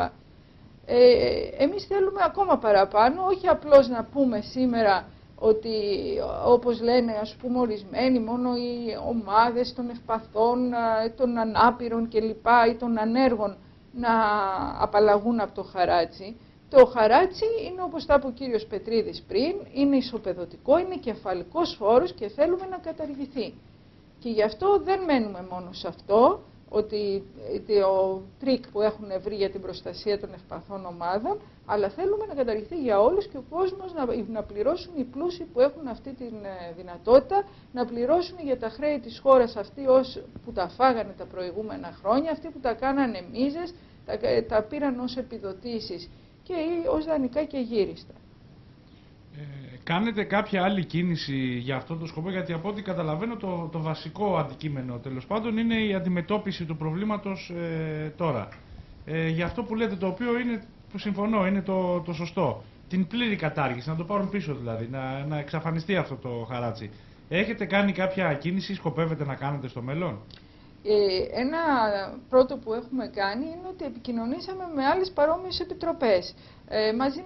Εμείς θέλουμε ακόμα παραπάνω, όχι απλώς να πούμε σήμερα ότι, όπως λένε ας πούμε ορισμένοι, μόνο οι ομάδες των ευπαθών, των ανάπηρων κλπ. Ή των ανέργων να απαλλαγούν από το χαράτσι. Το χαράτσι είναι, όπως τα είπε ο κύριος Πετρίδης πριν, είναι ισοπεδωτικό, είναι κεφαλικός φόρος και θέλουμε να καταργηθεί. Και γι' αυτό δεν μένουμε μόνο σε αυτό, ότι το τρίκ που έχουν βρει για την προστασία των ευπαθών ομάδων, αλλά θέλουμε να καταργηθεί για όλους και ο κόσμος να πληρώσουν οι πλούσιοι που έχουν αυτή τη δυνατότητα, να πληρώσουν για τα χρέη της χώρας αυτοί που τα φάγανε τα προηγούμενα χρόνια, αυτοί που τα κάνανε μίζες, τα πήραν ως επιδοτήσεις και ως δανεικά και γύριστα. Κάνετε κάποια άλλη κίνηση για αυτό το σκοπό? Γιατί από ό,τι καταλαβαίνω το βασικό αντικείμενο τέλος πάντων είναι η αντιμετώπιση του προβλήματος τώρα. Για αυτό που λέτε, το οποίο είναι, που συμφωνώ, είναι το σωστό. Την πλήρη κατάργηση, να το πάρουν πίσω δηλαδή, να εξαφανιστεί αυτό το χαράτσι. Έχετε κάνει κάποια κίνηση, σκοπεύετε να κάνετε στο μέλλον? Ένα πρώτο που έχουμε κάνει είναι ότι επικοινωνήσαμε με άλλες παρόμοιες επιτροπές. Μαζί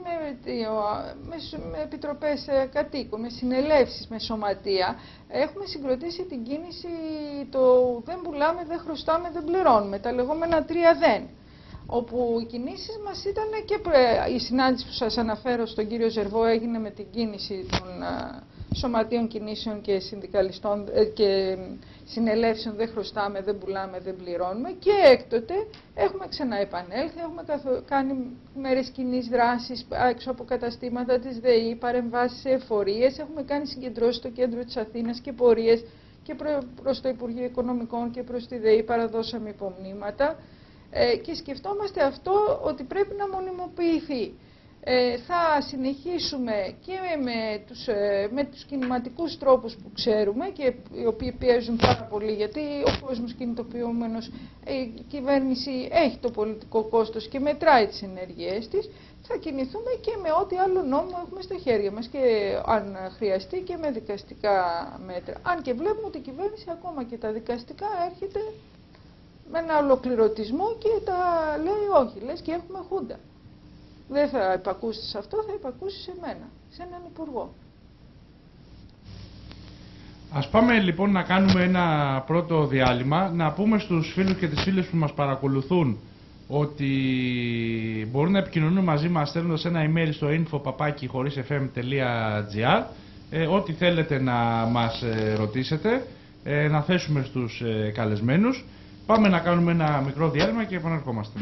με επιτροπές κατοίκων, με συνελεύσεις, με σωματεία, έχουμε συγκροτήσει την κίνηση το «Δεν πουλάμε, δεν χρωστάμε, δεν πληρώνουμε», τα λεγόμενα 3 δεν. Όπου οι κινήσεις μας ήταν και η συνάντηση που σας αναφέρω στον κύριο Ζερβό έγινε με την κίνηση των σωματείων κινήσεων και συνδικαλιστών και συνελεύσεων «Δεν χρωστάμε, δεν πουλάμε, δεν πληρώνουμε», και έκτοτε έχουμε ξαναεπανέλθει, έχουμε κάνει μέρες κοινής δράσης έξω από καταστήματα της ΔΕΗ, παρεμβάσεις σε εφορίες, έχουμε κάνει συγκεντρώσεις στο κέντρο της Αθήνας και πορείες και προς το Υπουργείο Οικονομικών και προς τη ΔΕΗ, παραδώσαμε υπομνήματα και σκεφτόμαστε αυτό ότι πρέπει να μονιμοποιηθεί. Θα συνεχίσουμε και με τους κινηματικούς τρόπους που ξέρουμε και οι οποίοι πιέζουν πάρα πολύ, γιατί ο κόσμος κινητοποιούμενος, η κυβέρνηση έχει το πολιτικό κόστος και μετράει τις ενέργειές της. θα κινηθούμε και με ό,τι άλλο νόμο έχουμε στα χέρια μας και αν χρειαστεί και με δικαστικά μέτρα. Αν και βλέπουμε ότι η κυβέρνηση ακόμα και τα δικαστικά έρχεται με ένα ολοκληρωτισμό και τα λέει όχι, λες και έχουμε χούντα. Δεν θα υπακούσεις σε αυτό, θα υπακούσεις σε μένα, σε έναν υπουργό. Ας πάμε λοιπόν να κάνουμε ένα πρώτο διάλειμμα, να πούμε στους φίλους και τις φίλες που μας παρακολουθούν ότι μπορούν να επικοινωνούν μαζί μας στέλνοντας ένα email στο info@chorisfm.gr ό,τι θέλετε να μας ρωτήσετε, να θέσουμε στους καλεσμένους. Πάμε να κάνουμε ένα μικρό διάλειμμα και επαναρχόμαστε.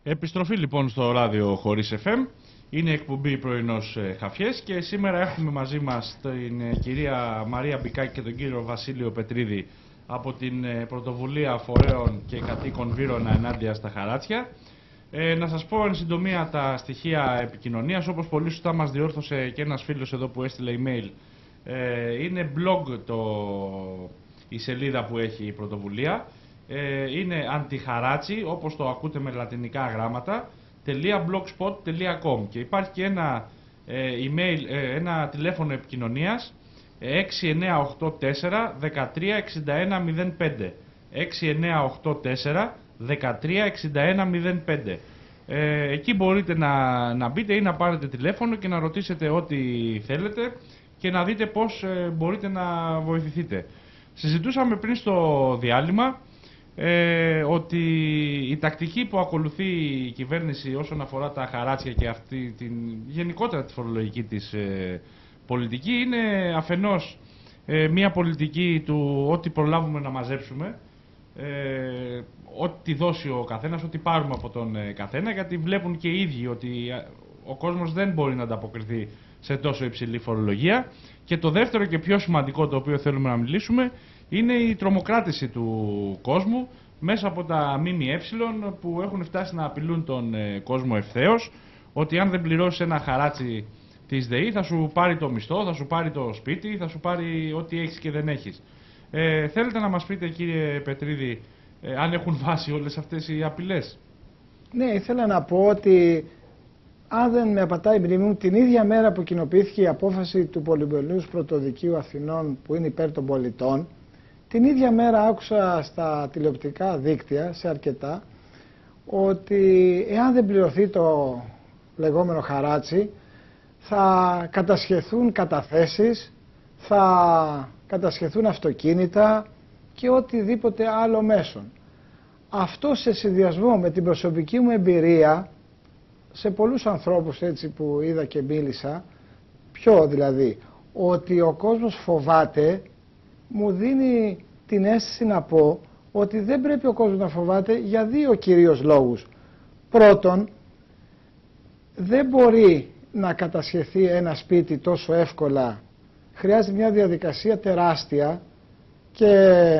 Επιστροφή λοιπόν στο ράδιο χωρίς FM. Είναι εκπομπή πρωινός Χαφιές και σήμερα έχουμε μαζί μας την κυρία Μαρία Μπικάκη και τον κύριο Βασίλειο Πετρίδη από την πρωτοβουλία φορέων και κατοίκων Βύρωνα ενάντια στα χαράτσια. Να σας πω εν συντομία τα στοιχεία επικοινωνίας, όπως πολύ σωστά μας διόρθωσε και ένας φίλος εδώ που έστειλε email. Είναι blog η σελίδα που έχει η πρωτοβουλία. Είναι αντιχαράτσι, όπως το ακούτε με λατινικά γράμματα, .blogspot.com και υπάρχει και ένα email, ένα τηλέφωνο επικοινωνίας 6984 136105 6984 136105. Εκεί μπορείτε να μπείτε ή να πάρετε τηλέφωνο και να ρωτήσετε ό,τι θέλετε και να δείτε πώς μπορείτε να βοηθηθείτε. Συζητούσαμε πριν στο διάλειμμα ότι η τακτική που ακολουθεί η κυβέρνηση όσον αφορά τα χαράτσια και αυτή την γενικότερα τη φορολογική της πολιτική είναι αφενός μια πολιτική του ό,τι προλάβουμε να μαζέψουμε, ό,τι δώσει ο καθένας, ό,τι πάρουμε από τον καθένα, γιατί βλέπουν και οι ίδιοι ότι ο κόσμος δεν μπορεί να ανταποκριθεί σε τόσο υψηλή φορολογία. Και το δεύτερο και πιο σημαντικό, το οποίο θέλουμε να μιλήσουμε, είναι η τρομοκράτηση του κόσμου μέσα από τα ΜΜΕ που έχουν φτάσει να απειλούν τον κόσμο ευθέως, ότι αν δεν πληρώσεις ένα χαράτσι της ΔΕΗ θα σου πάρει το μισθό, θα σου πάρει το σπίτι, θα σου πάρει ό,τι έχεις και δεν έχεις. Θέλετε να μας πείτε, κύριε Πετρίδη, αν έχουν βάση όλες αυτές οι απειλές? Ναι, ήθελα να πω ότι αν δεν με απατάει η μνήμη μου, την ίδια μέρα που κοινοποιήθηκε η απόφαση του Πολυμελούς Πρωτοδικείου Αθηνών που είναι υπέρ των πολιτών, την ίδια μέρα άκουσα στα τηλεοπτικά δίκτυα, σε αρκετά, ότι εάν δεν πληρωθεί το λεγόμενο χαράτσι, θα κατασχεθούν καταθέσεις, θα κατασχεθούν αυτοκίνητα και οτιδήποτε άλλο μέσον. Αυτό σε συνδυασμό με την προσωπική μου εμπειρία, σε πολλούς ανθρώπους έτσι που είδα και μίλησα, ποιο δηλαδή, ότι ο κόσμος φοβάται, μου δίνει την αίσθηση να πω ότι δεν πρέπει ο κόσμος να φοβάται για δύο κυρίως λόγους. Πρώτον, δεν μπορεί να κατασχεθεί ένα σπίτι τόσο εύκολα, χρειάζεται μια διαδικασία τεράστια, και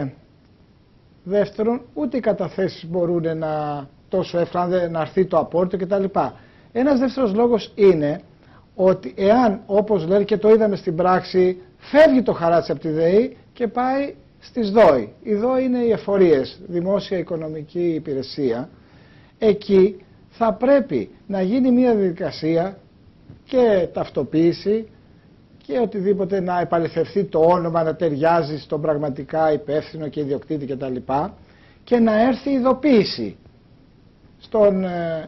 δεύτερον, ούτε οι καταθέσεις μπορούν τόσο εύκολα να έρθει το απόρριτο κτλ. Ένας δεύτερος λόγος είναι ότι εάν, όπως λένε και το είδαμε στην πράξη, φεύγει το χαράτσι από τη ΔΕΗ και πάει στις ΔΟΗ. Οι ΔΟΗ είναι οι εφορίες, δημόσια οικονομική υπηρεσία. Εκεί θα πρέπει να γίνει μια διαδικασία και ταυτοποίηση και οτιδήποτε, να επαληθευτεί το όνομα, να ταιριάζει στον πραγματικά υπεύθυνο και ιδιοκτήτη κτλ. Και να έρθει ειδοποίηση στον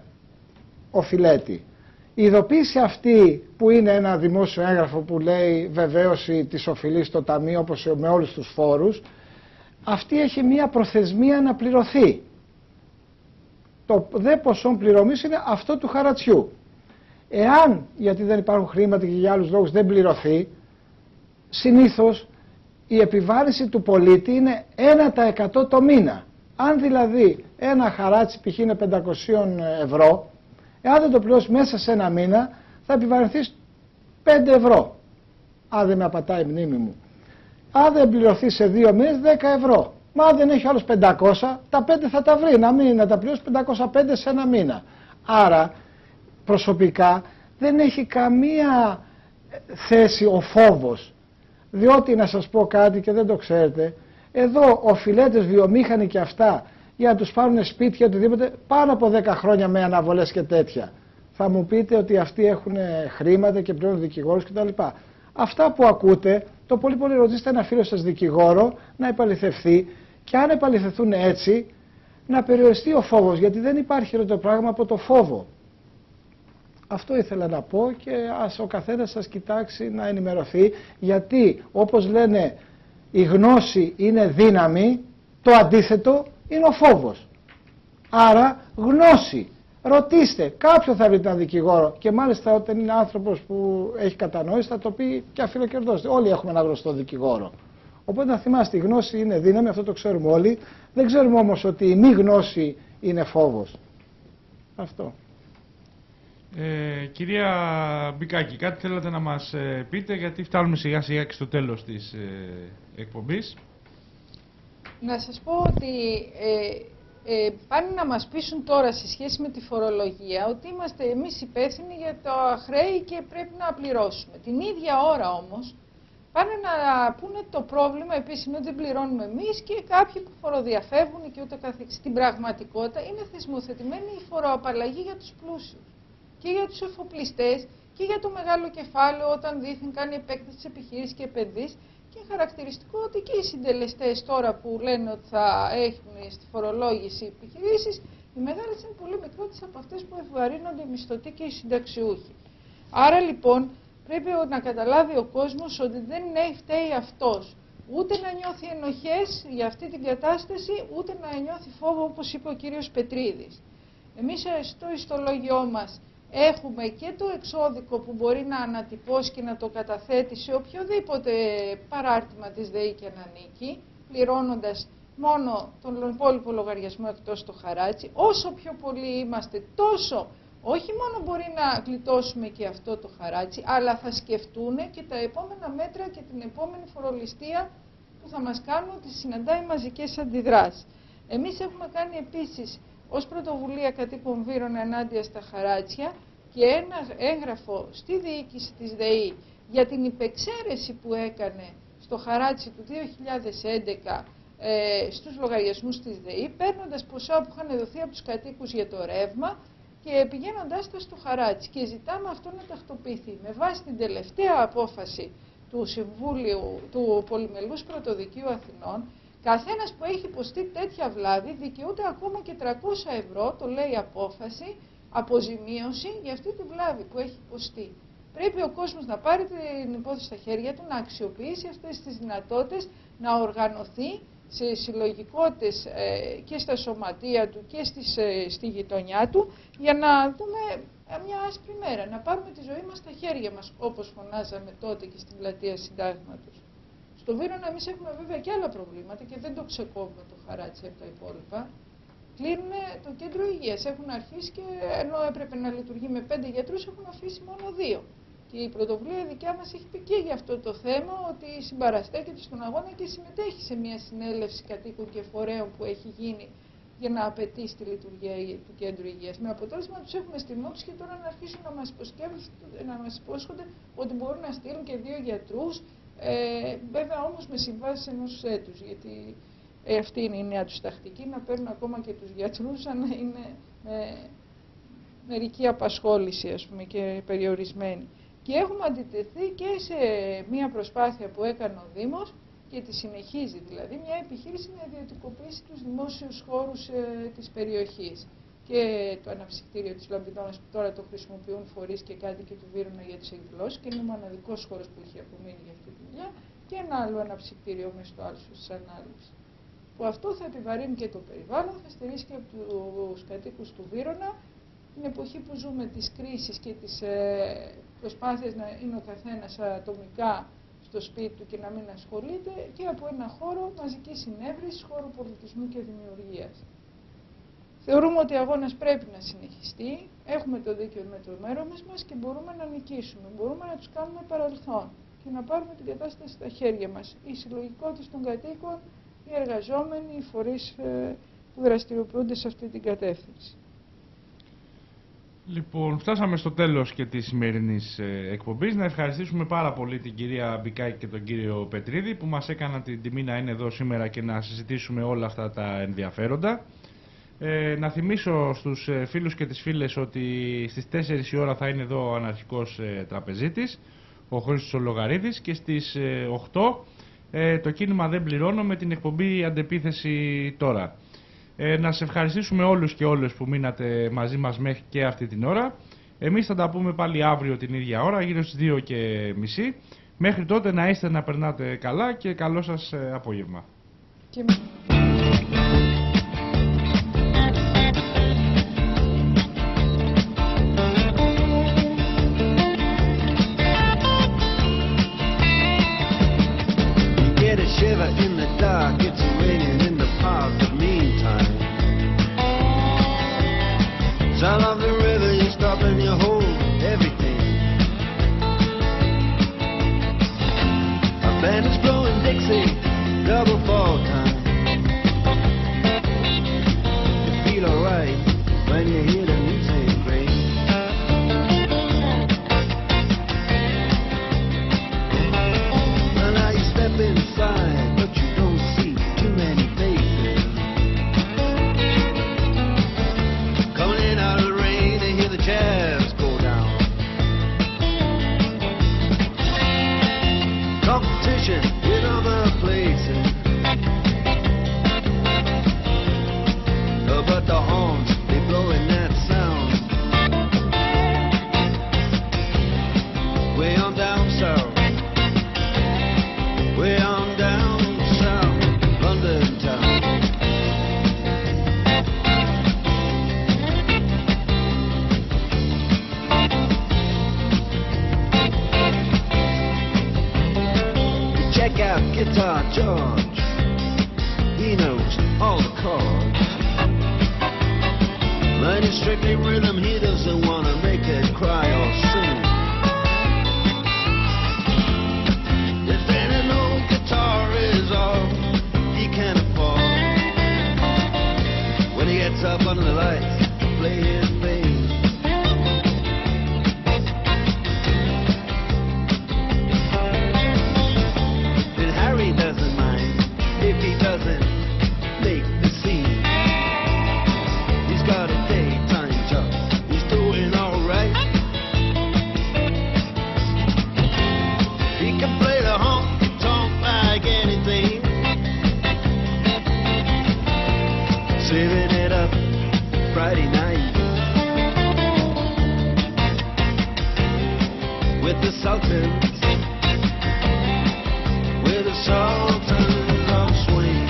οφειλέτη. Η ειδοποίηση αυτή, που είναι ένα δημόσιο έγγραφο που λέει βεβαίωση της οφειλής στο ταμείο όπως με όλους τους φόρους, αυτή έχει μία προθεσμία να πληρωθεί. Το δε ποσό πληρωμής είναι αυτό του χαρατσιού. Εάν, γιατί δεν υπάρχουν χρήματα και για άλλους λόγους, δεν πληρωθεί, συνήθως η επιβάρυνση του πολίτη είναι 1% το μήνα. Αν δηλαδή ένα χαράτσι π.χ. είναι 500 ευρώ, εάν δεν το πληρώσει μέσα σε ένα μήνα, θα επιβαρυνθείς 5 ευρώ. Αν δεν με απατάει η μνήμη μου. Αν δεν πληρωθεί σε 2 μήνες, 10 ευρώ. Μα αν δεν έχει άλλους 500, τα 5 θα τα βρει, να τα πληρώσει 505 σε ένα μήνα. Άρα, προσωπικά, δεν έχει καμία θέση ο φόβος. Διότι, να σας πω κάτι και δεν το ξέρετε, εδώ οφειλέτες βιομήχανοι και αυτά, για να τους πάρουν σπίτια, οτιδήποτε, πάνω από 10 χρόνια με αναβολές και τέτοια. Θα μου πείτε ότι αυτοί έχουν χρήματα και πληρώνουν δικηγόρους κτλ. Αυτά που ακούτε, το πολύ πολύ ρωτήστε ένα φίλο σας δικηγόρο να επαληθευτεί, και αν επαληθευτούν έτσι, να περιοριστεί ο φόβος, γιατί δεν υπάρχει χειρότερο πράγμα από το φόβο. Αυτό ήθελα να πω, και ας ο καθένας σας κοιτάξει να ενημερωθεί, γιατί όπως λένε η γνώση είναι δύναμη, το αντίθετο είναι ο φόβος. Άρα γνώση. Ρωτήστε, κάποιον θα βρείτε έναν δικηγόρο, και μάλιστα όταν είναι άνθρωπος που έχει κατανόηση θα το πει και αφιλοκερδός. Όλοι έχουμε έναν γνωστό δικηγόρο. Οπότε να θυμάστε, η γνώση είναι δύναμη, αυτό το ξέρουμε όλοι. Δεν ξέρουμε όμως ότι η μη γνώση είναι φόβος. Αυτό. Κυρία Μπικάκη, κάτι θέλετε να μας πείτε, γιατί φτάνουμε σιγά σιγά και στο τέλος της εκπομπής. Να σας πω ότι πάνε να μας πείσουν τώρα σε σχέση με τη φορολογία ότι είμαστε εμείς υπεύθυνοι για τα χρέη και πρέπει να πληρώσουμε. Την ίδια ώρα όμως πάνε να πούνε το πρόβλημα επίσης είναι ότι δεν πληρώνουμε εμείς και κάποιοι που φοροδιαφεύγουν και ούτω καθεξής. Στην πραγματικότητα είναι θεσμοθετημένη η φοροαπαλλαγή για τους πλούσιους και για τους εφοπλιστές και για το μεγάλο κεφάλαιο όταν δήθεν κάνει επέκταση της επιχείρησης και επενδύσεις. Και χαρακτηριστικό ότι και οι συντελεστές τώρα που λένε ότι θα έχουν στη φορολόγηση επιχειρήσεις, οι μεγάλες είναι πολύ μικρότερες από αυτές που ευβαρύνονται οι μισθωτοί και οι συνταξιούχοι. Άρα λοιπόν πρέπει να καταλάβει ο κόσμος ότι δεν φταίει αυτός. Ούτε να νιώθει ενοχές για αυτή την κατάσταση, ούτε να νιώθει φόβο όπως είπε ο κύριος Πετρίδης. Εμείς στο ιστολόγιό μας έχουμε και το εξώδικο που μπορεί να ανατυπώσει και να το καταθέτει σε οποιοδήποτε παράρτημα της ΔΕΗ και να ανήκει, πληρώνοντας μόνο τον υπόλοιπο λογαριασμό εκτός το χαράτσι. Όσο πιο πολλοί είμαστε, τόσο όχι μόνο μπορεί να γλιτώσουμε και αυτό το χαράτσι, αλλά θα σκεφτούν και τα επόμενα μέτρα και την επόμενη φορολιστία που θα μας κάνουν ότι συναντάει μαζικές αντιδράσεις. Εμείς έχουμε κάνει επίσης ως πρωτοβουλία κατοίκων Βύρωνα ενάντια στα χαράτσια και ένα έγγραφο στη διοίκηση της ΔΕΗ για την υπεξαίρεση που έκανε στο χαράτσι του 2011 στους λογαριασμούς της ΔΕΗ, παίρνοντας ποσά που είχαν δοθεί από τους κατοίκους για το ρεύμα και πηγαίνοντάς τα στο χαράτσι. Και ζητάμε αυτό να τακτοποιηθεί. Με βάση την τελευταία απόφαση του Συμβούλιου του Πολυμελούς Πρωτοδικείου Αθηνών, καθένας που έχει υποστεί τέτοια βλάβη δικαιούται ακόμα και 300 ευρώ, το λέει η απόφαση, αποζημίωση για αυτή τη βλάβη που έχει υποστεί. Πρέπει ο κόσμος να πάρει την υπόθεση στα χέρια του, να αξιοποιήσει αυτές τις δυνατότητες, να οργανωθεί σε συλλογικότητες και στα σωματεία του και στη γειτονιά του, για να δούμε μια άσπρη μέρα, να πάρουμε τη ζωή μας στα χέρια μας, όπως φωνάζαμε τότε και στην πλατεία Συντάγματος. Στο Βύρωνα εμείς έχουμε βέβαια και άλλα προβλήματα και δεν το ξεκόβουμε το χαράτσι από τα υπόλοιπα. Κλείνουν το κέντρο υγείας. Έχουν αρχίσει και ενώ έπρεπε να λειτουργεί με 5 γιατρούς, έχουν αφήσει μόνο 2. Και η πρωτοβουλία δικιά μας έχει πει και για αυτό το θέμα, ότι συμπαραστέκεται στον αγώνα και συμμετέχει σε μια συνέλευση κατοίκων και φορέων που έχει γίνει για να απαιτήσει τη λειτουργία του κέντρου υγείας. Με αποτέλεσμα τους έχουμε στη μόψη και τώρα να αρχίσουν να μας υπόσχονται ότι μπορούν να στείλουν και 2 γιατρούς. Βέβαια όμως με συμβάσεις ενός έτους, γιατί αυτή είναι η νέα τους τακτική, να παίρνουν ακόμα και τους γιατρούς σαν να είναι μερική απασχόληση, ας πούμε, και περιορισμένη. Και έχουμε αντιτεθεί και σε μια προσπάθεια που έκανε ο Δήμος και τη συνεχίζει, δηλαδή μια επιχείρηση να ιδιωτικοποιήσει τους δημόσιους χώρους της περιοχής. Και το αναψυκτήριο της Λαμπιδόνας που τώρα το χρησιμοποιούν φορείς και κάτοικοι του Βύρωνα για τις εκδηλώσεις και είναι ο μοναδικός χώρος που έχει απομείνει για αυτή τη δουλειά, και ένα άλλο αναψυκτήριο μέσα στο άλσος της ανάλυσης. Που αυτό θα επιβαρύνει και το περιβάλλον, θα στηρίσει και από τους κατοίκους του Βύρωνα την εποχή που ζούμε της κρίσης και της προσπάθειας να είναι ο καθένας ατομικά στο σπίτι του και να μην ασχολείται, και από ένα χώρο μαζικής συνέβρεσης, χώρο πολιτισμού και δημιουργίας. Θεωρούμε ότι ο αγώνας πρέπει να συνεχιστεί, έχουμε το δίκαιο με το μέρος μας και μπορούμε να νικήσουμε, μπορούμε να τους κάνουμε παρελθόν και να πάρουμε την κατάσταση στα χέρια μας. Οι συλλογικότητες των κατοίκων, οι εργαζόμενοι, οι φορείς που δραστηριοποιούνται σε αυτή την κατεύθυνση. Λοιπόν, φτάσαμε στο τέλος και της σημερινής εκπομπής. Να ευχαριστήσουμε πάρα πολύ την κυρία Μπικάκη και τον κύριο Πετρίδη που μας έκαναν την τιμή να είναι εδώ σήμερα και να συζητήσουμε όλα αυτά τα ενδιαφέροντα. Να θυμίσω στους φίλους και τις φίλες ότι στις 4 η ώρα θα είναι εδώ ο αναρχικός τραπεζίτης, ο Χρήστος Ολογαρίδης, και στις 8 το κίνημα Δεν Πληρώνω με την εκπομπή Αντεπίθεση Τώρα. Να σε ευχαριστήσουμε όλους και όλες που μείνατε μαζί μας μέχρι και αυτή την ώρα. Εμείς θα τα πούμε πάλι αύριο την ίδια ώρα, γύρω στις 2:30. Μέχρι τότε να είστε, να περνάτε καλά και καλό σας απόγευμα. In the dark, it's raining in the park, but meantime, Salam guitar, George. He knows all the chords. Mine is strictly rhythm, he doesn't want to make it cry or sing. If any old guitar is all he can afford, when he gets up under the lights to play his thing. And Harry doesn't mind if he doesn't make the scene. He's got a daytime job, he's doing alright. He can play the honky-tonk like anything, saving it up Friday night with the Sultans, with the Sultans of Swing.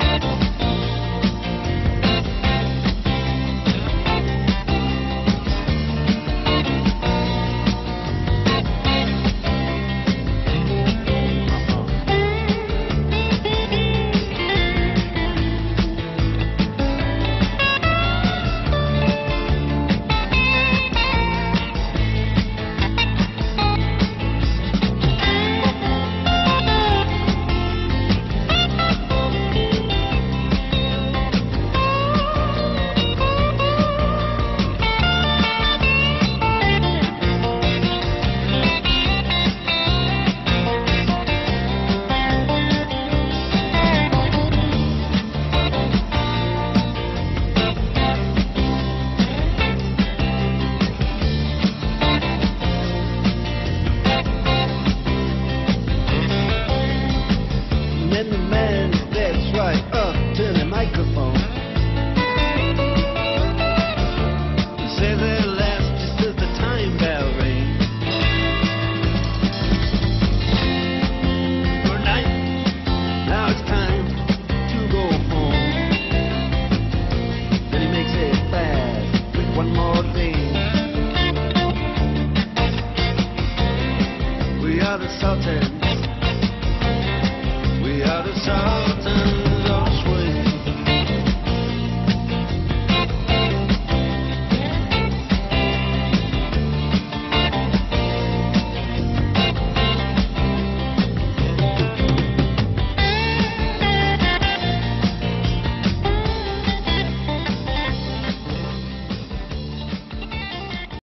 Then the man steps right up to the microphone, says at last just as the time bell rings, good night, now it's time to go home. Then he makes it fast with one more thing. We are the Sultans.